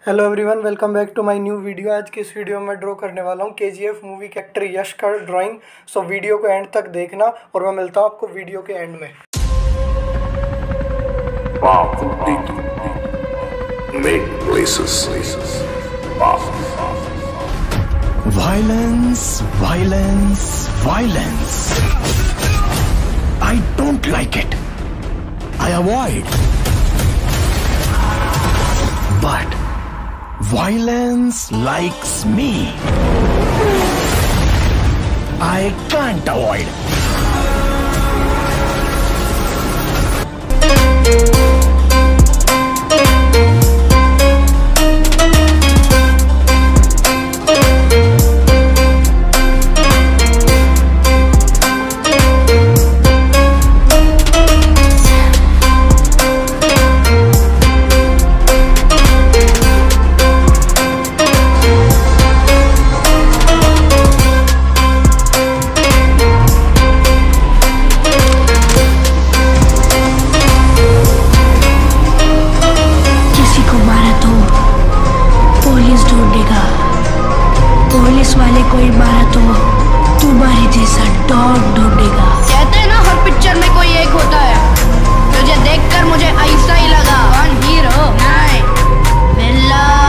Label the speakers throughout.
Speaker 1: Hello everyone, welcome back to my new video. आज की इस वीडियो में ड्रॉ करने वाला हूँ केजीएफ मूवी के एक्टर यश का ड्राइंग। सो वीडियो को एंड तक देखना और मैं मिलता हूँ आपको वीडियो के एंड में।
Speaker 2: Violence, violence, violence. I don't like it. I avoid. But violence likes me. I can't avoid.
Speaker 3: Police वाले कोई मारा तो तुम्हारे जैसा डॉग ढूंढेगा।
Speaker 4: कहते हैं ना हर पिक्चर में कोई एक होता है। तुझे देखकर मुझे ऐसा ही लगा। कौन हीरो? नहीं, विलन।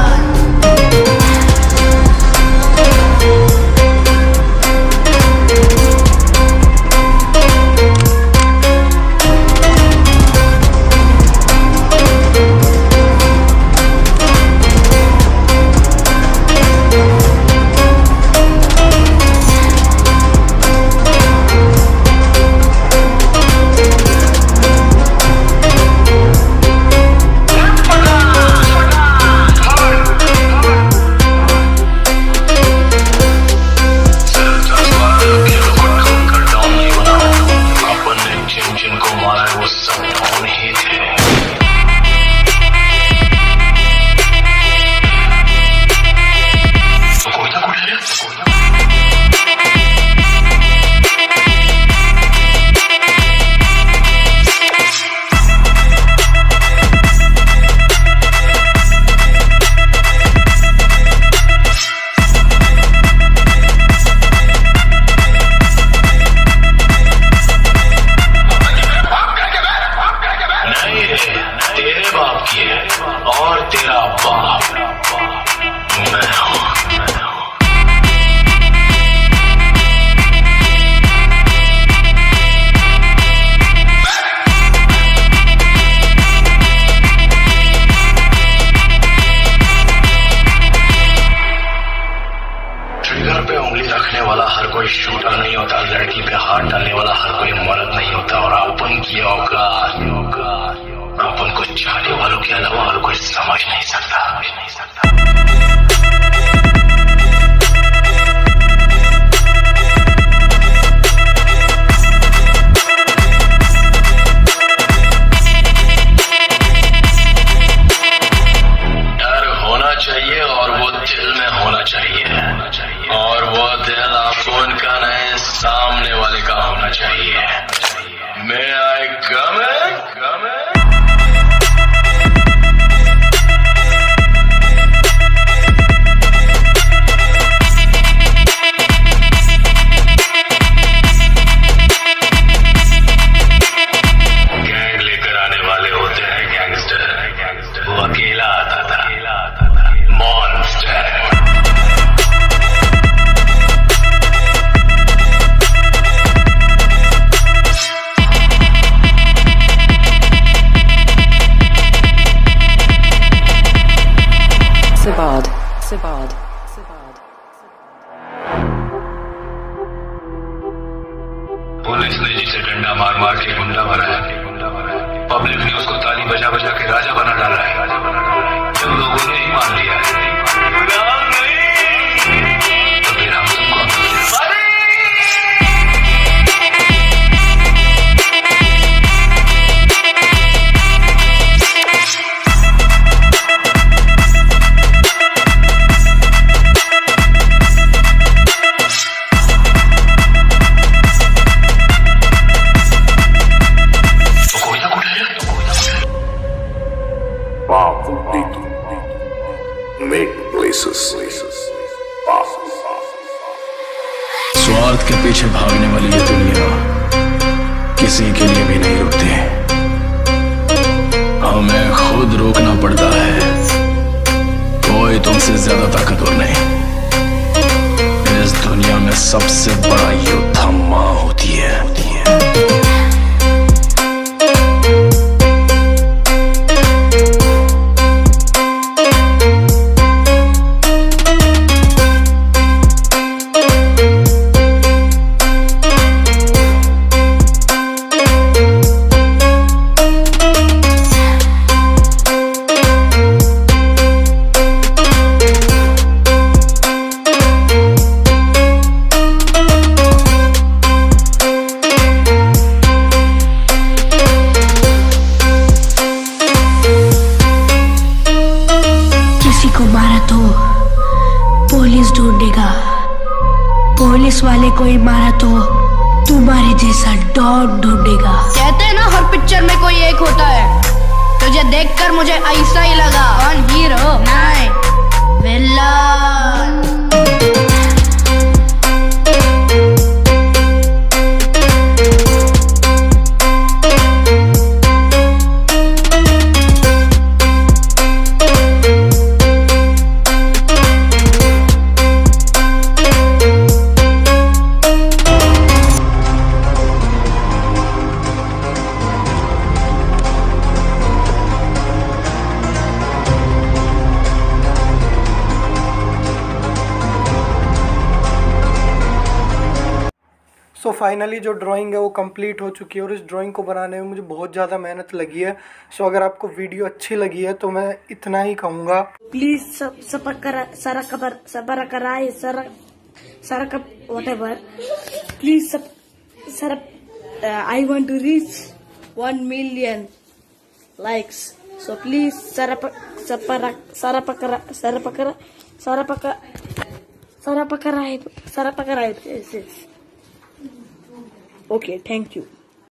Speaker 5: तेरे बाप की है और तेरा बाप मैं हूं। ट्रिगर पे उंगली रखने वाला हर कोई शूटर नहीं होता। लड़की पे हाथ डालने वाला हर कोई मर्द नहीं होता। और अपन की औकात अपन को चाहने वालों के अलावा और कोई समझ नहीं सकता। डर होना चाहिए और वो दिल में होना चाहिए। और वो दिल आपको उनका नहीं, सामने वाले का होना चाहिए। मैं आई कम अकेला आता था मॉन्स्टर।
Speaker 6: Sabad.
Speaker 5: पुलिस ने जिसे डंडा मार मार के गुंडा बनाया, पब्लिक ने उसको ताली बजा बजा के राजा बना डाला है। जब लोगों ने ही मान लिया है तो फिर हम सबको
Speaker 7: Wow.
Speaker 2: make places. स्वार्थ के पीछे भागने वाली ये दुनिया किसी के लिए भी नहीं रुकती। हमें खुद रोकना पड़ता है। कोई तुमसे ज्यादा ताकतवर नहीं। इस दुनिया में सबसे बड़ा योद्धा माँ होती है।
Speaker 3: को मारा तो पुलिस ढूंढेगा, पुलिस वाले को ही मारा तो तुम्हारे जैसा डॉन ढूंढेगा।
Speaker 4: कहते हैं ना हर पिक्चर में कोई एक होता है। तुझे देखकर मुझे ऐसा ही लगा। कौन हीरो? नहीं, विलन।
Speaker 1: सो फाइनली जो ड्राइंग है वो कंप्लीट हो चुकी है और इस ड्राइंग को बनाने में मुझे बहुत ज़्यादा मेहनत लगी है। सो अगर आपको वीडियो अच्छी लगी है तो मैं इतना ही कहूँगा,
Speaker 3: please please I want to reach 1 million likes, so please subscribe. Okay, thank you.